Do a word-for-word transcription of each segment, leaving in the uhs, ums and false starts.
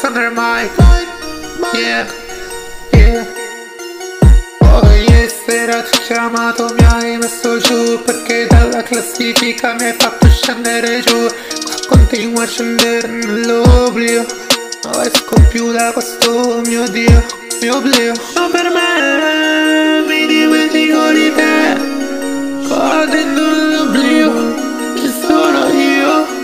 under the mic. Yeah, yeah. Poi ieri sera ti ho chiamato, mi hai messo giù, perché dalla classifica mi hai fatto scendere giù. Qua continuo a scendere nell'oblio, non esco più da questo mio Dio, mio oblio. Ma per me mi dimentico di te, qua dentro nell'oblio ci sono io.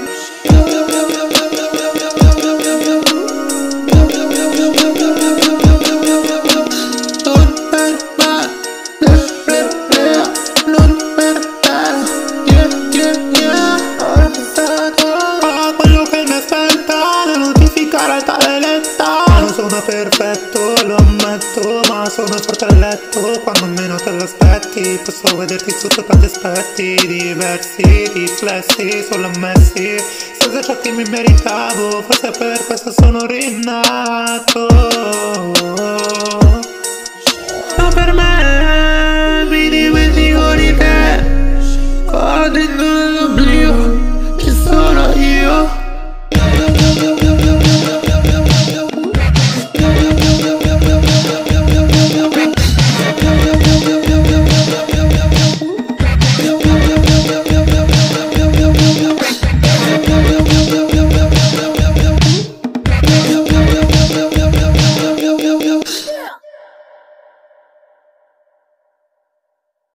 Non sono perfetto, lo ammetto, ma sono forte a letto quando meno te lo aspetti. Posso vederti sotto tanti aspetti diversi, riflessi, solo ammessi. Senza ciò che mi meritavo, forse per questo sono rinato. Ma per me